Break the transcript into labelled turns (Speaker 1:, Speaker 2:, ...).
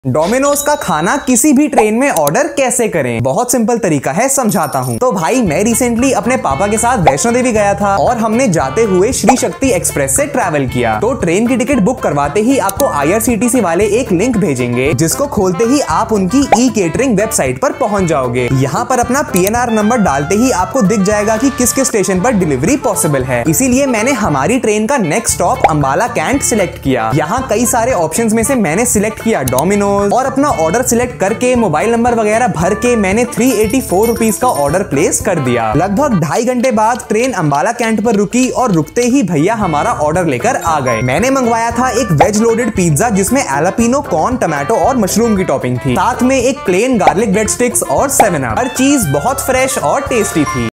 Speaker 1: Domino's का खाना किसी भी ट्रेन में ऑर्डर कैसे करें? बहुत सिंपल तरीका है, समझाता हूँ। तो भाई मैं रिसेंटली अपने पापा के साथ वैष्णो देवी गया था और हमने जाते हुए श्री शक्ति एक्सप्रेस से ट्रैवल किया। तो ट्रेन की टिकट बुक करवाते ही आपको IRCTC वाले एक लिंक भेजेंगे, जिसको खोलते ही आप उनकी ई-केटरिंग वेबसाइट पर पहुंच जाओगे। यहाँ पर अपना PNR नंबर डालते ही आपको दिख जाएगा कि किस किस स्टेशन पर डिलीवरी पॉसिबल है। इसीलिए मैंने हमारी ट्रेन का next stop Ambala cantt select किया। यहाँ कई सारे ऑप्शन में से मैंने सिलेक्ट किया डोमिनोज और अपना ऑर्डर सिलेक्ट करके मोबाइल नंबर वगैरह भर के मैंने 384 रुपीज का ऑर्डर प्लेस कर दिया। लगभग 2.5 घंटे बाद ट्रेन अंबाला कैंट पर रुकी और रुकते ही भैया हमारा ऑर्डर लेकर आ गए। मैंने मंगवाया था एक वेज लोडेड पिज्जा जिसमें एलापिनो, कॉर्न, टमाटो और मशरूम की टॉपिंग थी। साथ में एक प्लेन गार्लिक ब्रेड स्टिक्स और 7 अप। हर चीज बहुत फ्रेश और टेस्टी थी।